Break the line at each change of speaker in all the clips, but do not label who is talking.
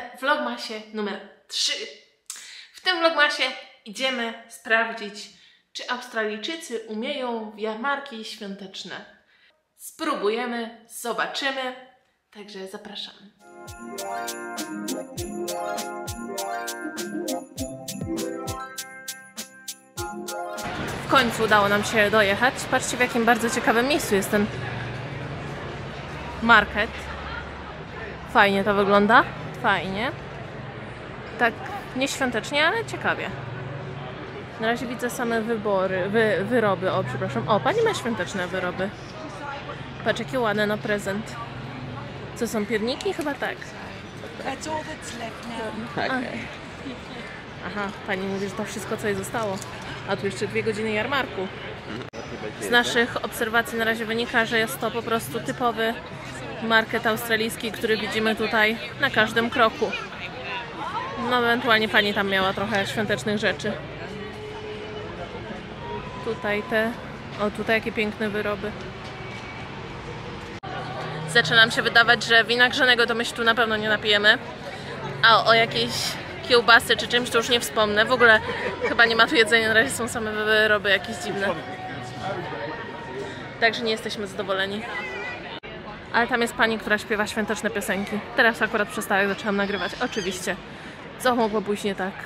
vlogmasie numer 3. W tym vlogmasie idziemy sprawdzić, czy Australijczycy umieją jarmarki świąteczne. Spróbujemy, zobaczymy, także zapraszamy. W końcu udało nam się dojechać. Patrzcie, w jakim bardzo ciekawym miejscu jest ten market. Fajnie to wygląda. Fajnie. Tak nieświątecznie, ale ciekawie. Na razie widzę same wyroby. O, przepraszam. O, pani ma świąteczne wyroby. Patrz, jakie ładne na prezent. Co są, pierniki? Chyba tak. Aha, pani mówi, że to wszystko, co jej zostało. A tu jeszcze 2 godziny jarmarku. Z naszych obserwacji na razie wynika, że jest to po prostu typowy market australijski, który widzimy tutaj na każdym kroku. No ewentualnie pani tam miała trochę świątecznych rzeczy. Tutaj tutaj jakie piękne wyroby. Zaczyna nam się wydawać, że wina grzanego to my się tu na pewno nie napijemy. A o jakiejś kiełbasy czy czymś to już nie wspomnę. W ogóle chyba nie ma tu jedzenia, na razie są same wyroby jakieś dziwne. Także nie jesteśmy zadowoleni. Ale tam jest pani, która śpiewa świąteczne piosenki. Teraz akurat przestała, jak zaczęłam nagrywać. Oczywiście. Co mogło pójść nie tak?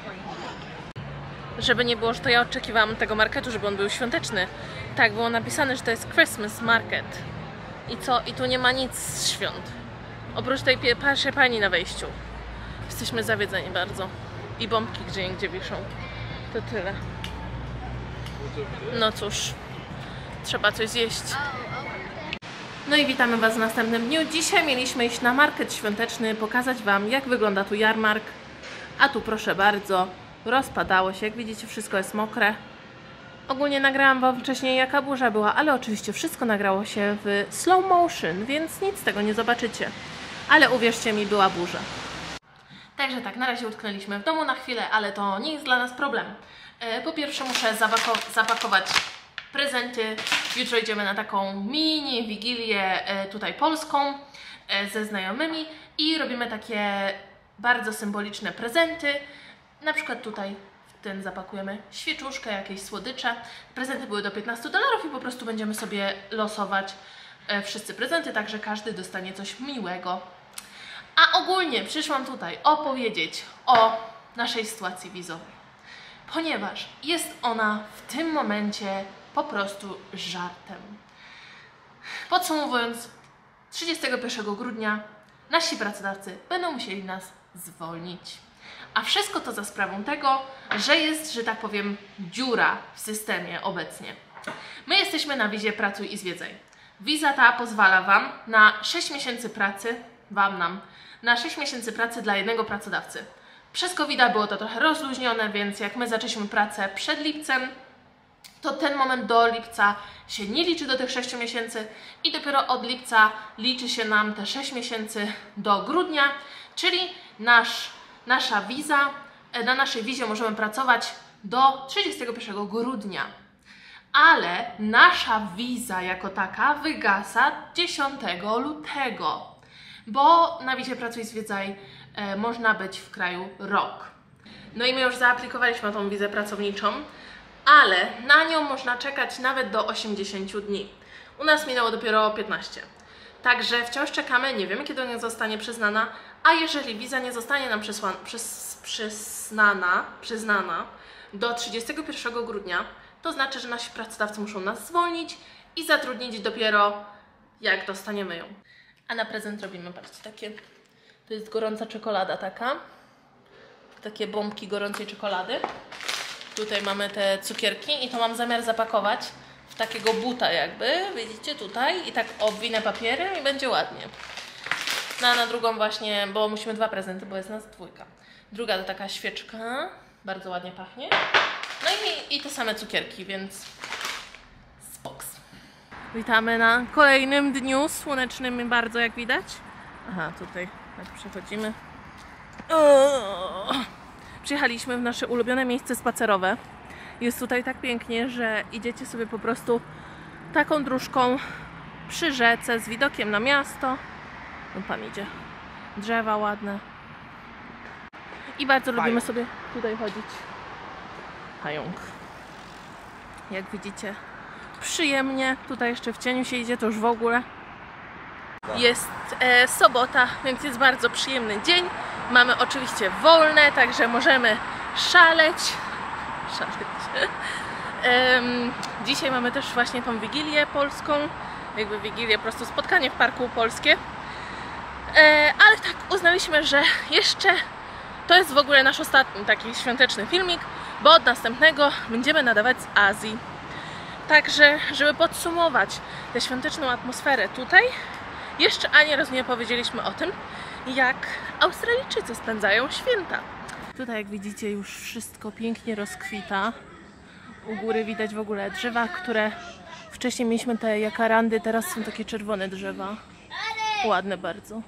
Żeby nie było, że to ja oczekiwałam tego marketu, żeby on był świąteczny. Tak, było napisane, że to jest Christmas Market. I co? I tu nie ma nic z świąt. Oprócz tej pierwszej pani na wejściu. Jesteśmy zawiedzeni bardzo. I bombki gdzie wiszą. To tyle. No cóż. Trzeba coś zjeść. No i witamy Was w następnym dniu. Dzisiaj mieliśmy iść na market świąteczny, pokazać Wam, jak wygląda tu jarmark. A tu proszę bardzo, rozpadało się. Jak widzicie, wszystko jest mokre. Ogólnie nagrałam Wam wcześniej, jaka burza była, ale oczywiście wszystko nagrało się w slow motion, więc nic z tego nie zobaczycie. Ale uwierzcie mi, była burza. Także tak, na razie utknęliśmy w domu na chwilę, ale to nie jest dla nas problem. Po pierwsze muszę zapakować prezenty. Jutro idziemy na taką mini wigilię tutaj polską ze znajomymi i robimy takie bardzo symboliczne prezenty. Na przykład tutaj w ten zapakujemy świeczuszkę, jakieś słodycze. Prezenty były do $15 i po prostu będziemy sobie losować wszyscy prezenty, także każdy dostanie coś miłego. A ogólnie przyszłam tutaj opowiedzieć o naszej sytuacji wizowej, ponieważ jest ona w tym momencie po prostu żartem. Podsumowując, 31 grudnia nasi pracodawcy będą musieli nas zwolnić. A wszystko to za sprawą tego, że jest, że tak powiem, dziura w systemie obecnie. My jesteśmy na wizie Pracuj i Zwiedzaj. Wiza ta pozwala Wam na 6 miesięcy pracy, na 6 miesięcy pracy dla jednego pracodawcy. Przez COVID-a było to trochę rozluźnione, więc jak my zaczęliśmy pracę przed lipcem, to ten moment do lipca się nie liczy do tych 6 miesięcy i dopiero od lipca liczy się nam te 6 miesięcy do grudnia, czyli nasza wiza, na naszej wizie możemy pracować do 31 grudnia. Ale nasza wiza jako taka wygasa 10 lutego, bo na wizie Pracuj i Zwiedzaj można być w kraju rok. No i my już zaaplikowaliśmy na tą wizę pracowniczą, ale na nią można czekać nawet do 80 dni. U nas minęło dopiero 15. Także wciąż czekamy, nie wiemy, kiedy ona zostanie przyznana, a jeżeli wiza nie zostanie nam przyznana do 31 grudnia, to znaczy, że nasi pracodawcy muszą nas zwolnić i zatrudnić dopiero jak dostaniemy ją. A na prezent robimy, patrzcie, takie, to jest gorąca czekolada taka, takie bombki gorącej czekolady. Tutaj mamy te cukierki i to mam zamiar zapakować w takiego buta jakby, widzicie tutaj, i tak obwinę papierem i będzie ładnie. No a na drugą właśnie, bo musimy 2 prezenty, bo jest nas 2. Druga to taka świeczka, bardzo ładnie pachnie. No i te same cukierki, więc spoks. Witamy na kolejnym dniu słonecznym bardzo, jak widać. Aha, tutaj tak przechodzimy. Przyjechaliśmy w nasze ulubione miejsce spacerowe. Jest tutaj tak pięknie, że idziecie sobie po prostu taką dróżką przy rzece z widokiem na miasto. No pan idzie. Drzewa ładne. I bardzo lubimy sobie tutaj chodzić. Pająk. Jak widzicie, przyjemnie. Tutaj jeszcze w cieniu się idzie, to już w ogóle. Jest sobota, więc jest bardzo przyjemny dzień. Mamy oczywiście wolne, także możemy szaleć. Dzisiaj mamy też właśnie tą Wigilię polską. Jakby Wigilię, po prostu spotkanie w parku polskie. Ale tak uznaliśmy, że jeszcze to jest w ogóle nasz ostatni taki świąteczny filmik, bo od następnego będziemy nadawać z Azji. Także, żeby podsumować tę świąteczną atmosferę tutaj, jeszcze ani razu nie powiedzieliśmy o tym, jak Australijczycy spędzają święta. Tutaj, jak widzicie, już wszystko pięknie rozkwita. U góry widać w ogóle drzewa, które wcześniej mieliśmy te jakarandy, teraz są takie czerwone drzewa. Ładne bardzo.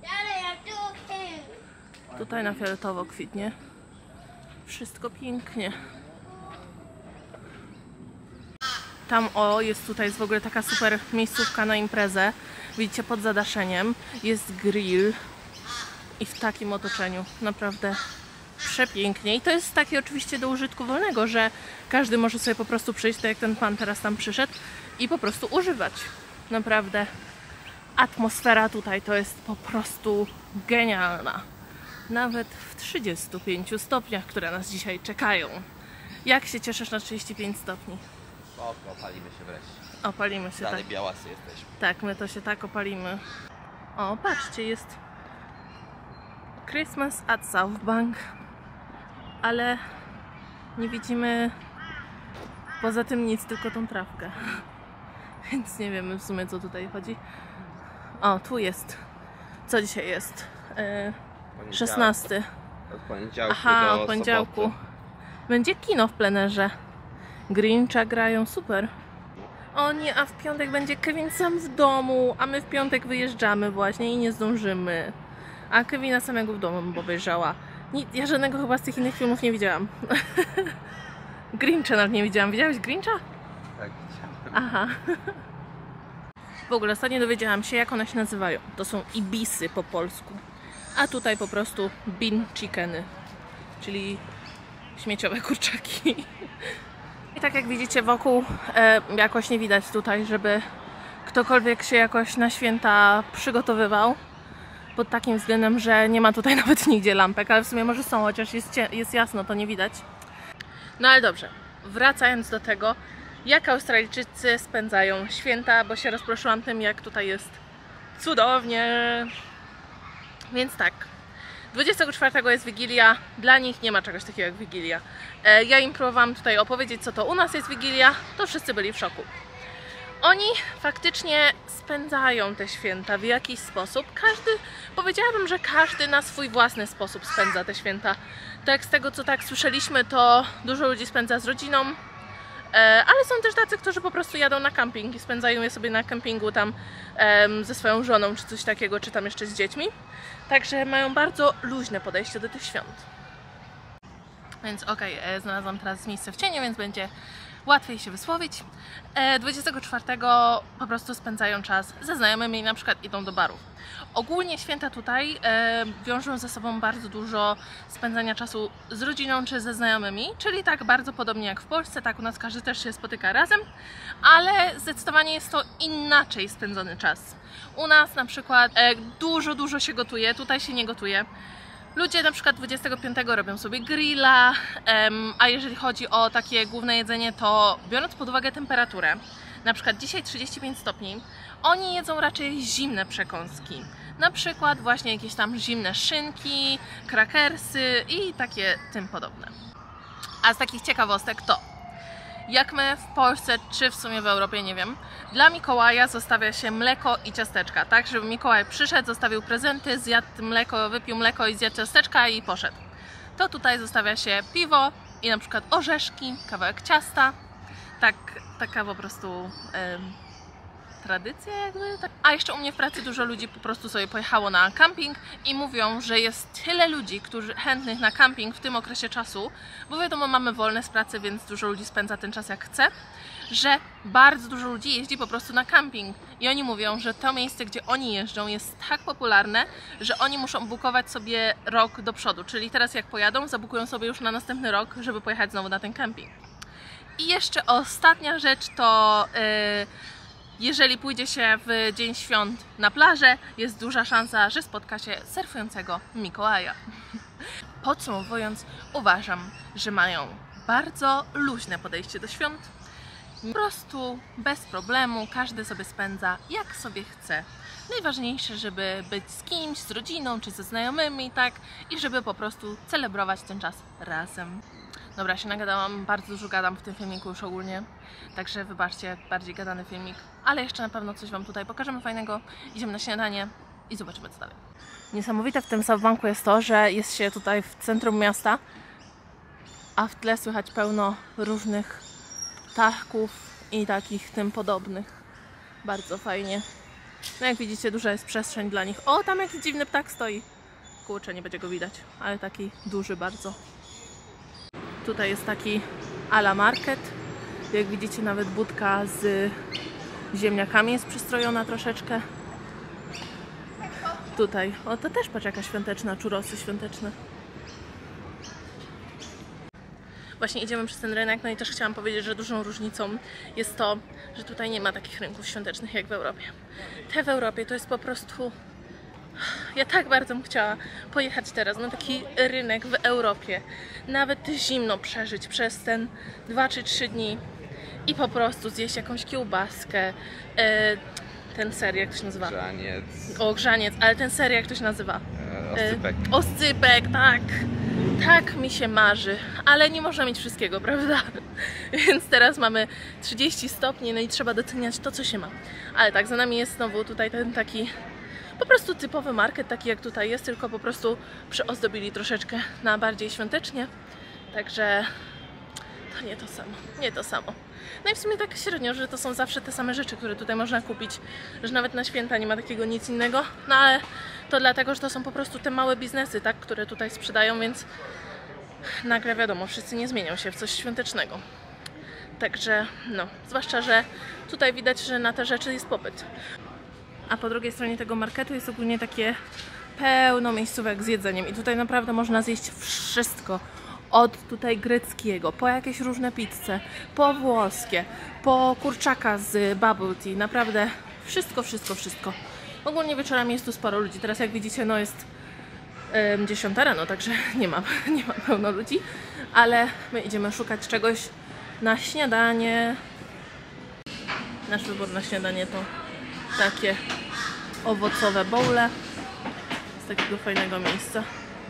Tutaj na fioletowo kwitnie. Wszystko pięknie. Tam jest tutaj w ogóle taka super miejscówka na imprezę. Widzicie, pod zadaszeniem jest grill i w takim otoczeniu. Naprawdę przepięknie. I to jest takie oczywiście do użytku wolnego, że każdy może sobie po prostu przyjść, tak jak ten pan teraz tam przyszedł, i po prostu używać. Naprawdę atmosfera tutaj to jest po prostu genialna. Nawet w 35 stopniach, które nas dzisiaj czekają. Jak się cieszysz na 35 stopni?
Opalimy się wreszcie.
Opalimy się,
Dalej
tak.
białasy jesteśmy.
Tak, my to się tak opalimy. O, patrzcie, jest Christmas at South Bank, ale nie widzimy poza tym nic, tylko tą trawkę. Więc nie wiemy w sumie, co tutaj chodzi. O, tu jest. Co dzisiaj jest? 16.
Od poniedziałku
Aha,
do
od poniedziałku.
soboty.
Będzie kino w plenerze. Grincha grają, super. O nie, a w piątek będzie Kevin sam w domu, a my w piątek wyjeżdżamy właśnie i nie zdążymy. A Kevina samego w domu bym obejrzała. Ja żadnego chyba z tych innych filmów nie widziałam. Grincha nawet nie widziałam. Widziałeś Grincha?
Tak, widziałem.
Aha. W ogóle ostatnio dowiedziałam się, jak one się nazywają. To są ibisy po polsku. A tutaj po prostu bin chickeny, czyli śmieciowe kurczaki. I tak jak widzicie, wokół jakoś nie widać tutaj, żeby ktokolwiek się jakoś na święta przygotowywał. Pod takim względem, że nie ma tutaj nawet nigdzie lampek, ale w sumie może są, chociaż jest jasno, to nie widać. No ale dobrze, wracając do tego, jak Australijczycy spędzają święta, bo się rozproszyłam tym, jak tutaj jest cudownie. Więc tak, 24 jest Wigilia, dla nich nie ma czegoś takiego jak Wigilia. Ja im próbowałam tutaj opowiedzieć, co to u nas jest Wigilia, to wszyscy byli w szoku. Oni faktycznie spędzają te święta w jakiś sposób. Powiedziałabym, że każdy na swój własny sposób spędza te święta. Tak z tego, co tak słyszeliśmy, to dużo ludzi spędza z rodziną, ale są też tacy, którzy po prostu jadą na camping i spędzają je sobie na kempingu tam ze swoją żoną, czy coś takiego, czy tam jeszcze z dziećmi. Także mają bardzo luźne podejście do tych świąt. Więc okej, znalazłam teraz miejsce w cieniu, więc będzie łatwiej się wysłowić. 24 po prostu spędzają czas ze znajomymi, na przykład idą do barów. Ogólnie święta tutaj wiążą ze sobą bardzo dużo spędzania czasu z rodziną czy ze znajomymi, czyli tak bardzo podobnie jak w Polsce, tak u nas każdy też się spotyka razem, ale zdecydowanie jest to inaczej spędzony czas. U nas na przykład dużo się gotuje, tutaj się nie gotuje. Ludzie na przykład 25 robią sobie grilla, a jeżeli chodzi o takie główne jedzenie, to biorąc pod uwagę temperaturę, na przykład dzisiaj 35 stopni, oni jedzą raczej zimne przekąski. Na przykład właśnie jakieś tam zimne szynki, krakersy i takie tym podobne. A z takich ciekawostek to, jak my w Polsce, czy w sumie w Europie, nie wiem, dla Mikołaja zostawia się mleko i ciasteczka, tak, żeby Mikołaj przyszedł, zostawił prezenty, zjadł mleko, wypił mleko i zjadł ciasteczka i poszedł. To tutaj zostawia się piwo i na przykład orzeszki, kawałek ciasta, taka po prostu tradycja jakby. Tak. A jeszcze u mnie w pracy dużo ludzi po prostu sobie pojechało na camping i mówią, że jest tyle ludzi, którzy chętnych na camping w tym okresie czasu, bo wiadomo, mamy wolne z pracy, więc dużo ludzi spędza ten czas jak chce, że bardzo dużo ludzi jeździ po prostu na camping i oni mówią, że to miejsce, gdzie oni jeżdżą, jest tak popularne, że oni muszą bukować sobie rok do przodu, czyli teraz jak pojadą, zabukują sobie już na następny rok, żeby pojechać znowu na ten camping. I jeszcze ostatnia rzecz to jeżeli pójdzie się w dzień świąt na plażę, jest duża szansa, że spotka się surfującego Mikołaja. Podsumowując, uważam, że mają bardzo luźne podejście do świąt. Po prostu bez problemu, każdy sobie spędza jak sobie chce. Najważniejsze, żeby być z kimś, z rodziną czy ze znajomymi, tak? I żeby po prostu celebrować ten czas razem. Dobra, się nagadałam, bardzo dużo gadam w tym filmiku już ogólnie, także wybaczcie, bardziej gadany filmik, ale jeszcze na pewno coś Wam tutaj pokażemy fajnego, idziemy na śniadanie i zobaczymy co dalej. Niesamowite w tym Southbanku jest to, że jest się tutaj w centrum miasta, a w tle słychać pełno różnych ptaków i takich tym podobnych. Bardzo fajnie. No jak widzicie, duża jest przestrzeń dla nich. O, tam jakiś dziwny ptak stoi. Kurczę, nie będzie go widać, ale taki duży bardzo. Tutaj jest taki a la market. Jak widzicie, nawet budka z ziemniakami jest przystrojona troszeczkę. Tutaj, o to też patrz jaka świąteczna, churrosy świąteczne. Właśnie idziemy przez ten rynek, no i też chciałam powiedzieć, że dużą różnicą jest to, że tutaj nie ma takich rynków świątecznych jak w Europie. Te w Europie to jest po prostu... Ja tak bardzo bym chciała pojechać teraz na taki rynek w Europie, nawet zimno przeżyć przez ten 2 czy 3 dni i po prostu zjeść jakąś kiełbaskę, ten ser, jak to się nazywa?
Grzaniec.
O, grzaniec, ale ten ser, jak to się nazywa?
Oscypek.
Oscypek, tak. Tak mi się marzy, ale nie można mieć wszystkiego, prawda? Więc teraz mamy 30 stopni, no i trzeba doceniać to, co się ma. Ale tak, za nami jest znowu tutaj ten taki po prostu typowy market, taki jak tutaj jest, tylko po prostu przyozdobili troszeczkę na bardziej świątecznie. Także to nie to samo, nie to samo. No i w sumie tak średnio, że to są zawsze te same rzeczy, które tutaj można kupić, że nawet na święta nie ma takiego nic innego, no ale to dlatego, że to są po prostu te małe biznesy, tak, które tutaj sprzedają, więc nagle wiadomo, wszyscy nie zmienią się w coś świątecznego. Także no, zwłaszcza, że tutaj widać, że na te rzeczy jest popyt. A po drugiej stronie tego marketu jest ogólnie takie pełno miejscówek z jedzeniem i tutaj naprawdę można zjeść wszystko. Od tutaj greckiego, po jakieś różne pizze, po włoskie, po kurczaka z bubble tea, naprawdę wszystko, wszystko, wszystko. Ogólnie wieczorami jest tu sporo ludzi, teraz jak widzicie, no jest 10 rano, także nie ma pełno ludzi, ale my idziemy szukać czegoś na śniadanie. Nasz wybór na śniadanie to takie owocowe bowle z takiego fajnego miejsca.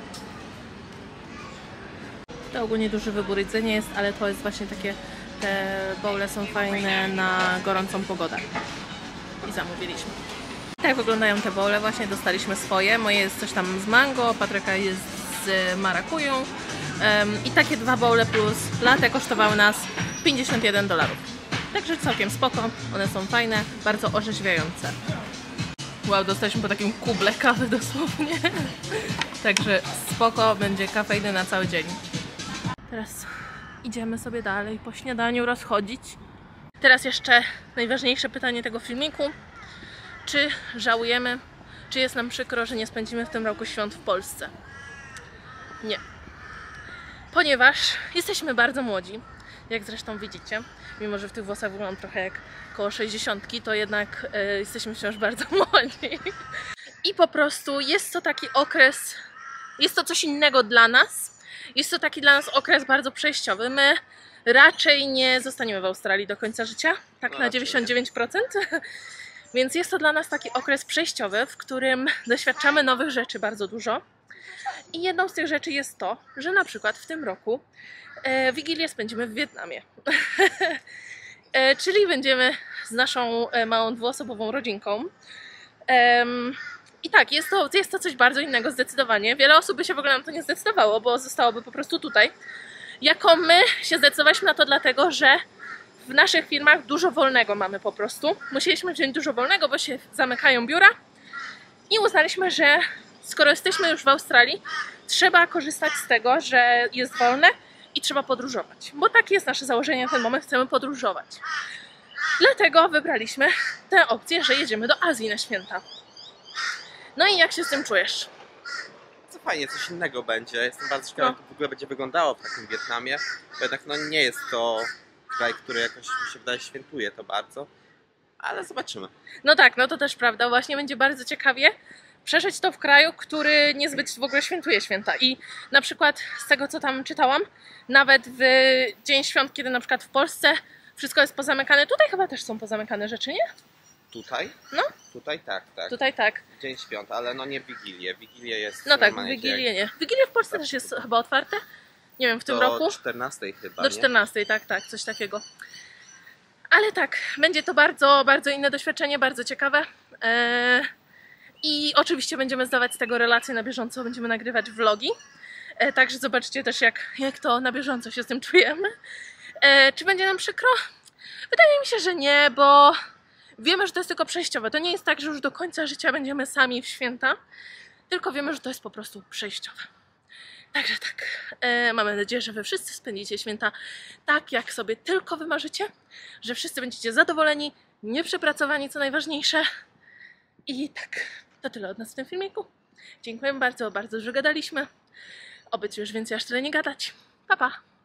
To ogólnie duży wybór jedzenia jest, ale to jest właśnie takie, te bowle są fajne na gorącą pogodę. I zamówiliśmy. Tak wyglądają te bowle, właśnie dostaliśmy swoje. Moje jest coś tam z mango, Patryka jest z marakują. I takie 2 bowle plus latte kosztowały nas $51. Także całkiem spoko, one są fajne, bardzo orzeźwiające. Wow, dostaliśmy po takim kuble kawy dosłownie. Także spoko, będzie kafeiny na cały dzień. Teraz idziemy sobie dalej po śniadaniu rozchodzić. Teraz jeszcze najważniejsze pytanie tego filmiku. Czy żałujemy, czy jest nam przykro, że nie spędzimy w tym roku świąt w Polsce? Nie. Ponieważ jesteśmy bardzo młodzi, jak zresztą widzicie. Mimo że w tych włosach wyglądam trochę jak koło 60, to jednak jesteśmy wciąż bardzo młodzi. I po prostu jest to taki okres, jest to coś innego dla nas. Jest to taki dla nas okres bardzo przejściowy. My raczej nie zostaniemy w Australii do końca życia, tak na 99%. Więc jest to dla nas taki okres przejściowy, w którym doświadczamy nowych rzeczy bardzo dużo. I jedną z tych rzeczy jest to, że na przykład w tym roku Wigilię spędzimy w Wietnamie. Czyli będziemy z naszą małą 2-osobową rodzinką. I tak, jest to coś bardzo innego zdecydowanie. Wiele osób by się w ogóle na to nie zdecydowało, bo zostałoby po prostu tutaj. Jako my się zdecydowaliśmy na to dlatego, że w naszych firmach dużo wolnego mamy po prostu. Musieliśmy wziąć dużo wolnego, bo się zamykają biura i uznaliśmy, że skoro jesteśmy już w Australii, trzeba korzystać z tego, że jest wolne i trzeba podróżować, bo takie jest nasze założenie na ten moment, chcemy podróżować. Dlatego wybraliśmy tę opcję, że jedziemy do Azji na święta. No i jak się z tym czujesz?
Co fajnie, coś innego będzie. Jestem bardzo ciekawy, jak to w ogóle będzie wyglądało w takim Wietnamie. Bo jednak no, nie jest to kraj, który jakoś mi się wydaje świętuje to bardzo. Ale zobaczymy.
No tak, no to też prawda. Właśnie będzie bardzo ciekawie przeżyć to w kraju, który niezbyt w ogóle świętuje święta. I na przykład z tego, co tam czytałam, nawet w dzień świąt, kiedy na przykład w Polsce wszystko jest pozamykane, tutaj chyba też są pozamykane rzeczy, nie?
Tutaj?
No.
Tutaj tak.
Tutaj tak.
Dzień świąt, ale no nie w Wigilię. Wigilię jest
No tak,
normalnie
Wigilię nie. Wigilia w Polsce też jest chyba otwarte? Nie wiem, w tym roku?
do 14 chyba,
Do
nie?
14, tak, coś takiego. Ale tak, będzie to bardzo, bardzo inne doświadczenie, bardzo ciekawe. I oczywiście będziemy zdawać z tego relacje na bieżąco, będziemy nagrywać vlogi. Także zobaczcie też, jak to na bieżąco się z tym czujemy. Czy będzie nam przykro? Wydaje mi się, że nie, bo wiemy, że to jest tylko przejściowe. To nie jest tak, że już do końca życia będziemy sami w święta, tylko wiemy, że to jest po prostu przejściowe. Także tak, mamy nadzieję, że wy wszyscy spędzicie święta tak, jak sobie tylko wymarzycie, że wszyscy będziecie zadowoleni, nieprzepracowani, co najważniejsze. I tak, to tyle od nas w tym filmiku. Dziękuję bardzo, bardzo, że gadaliśmy. Obiecuję już więcej aż tyle nie gadać. Pa, pa!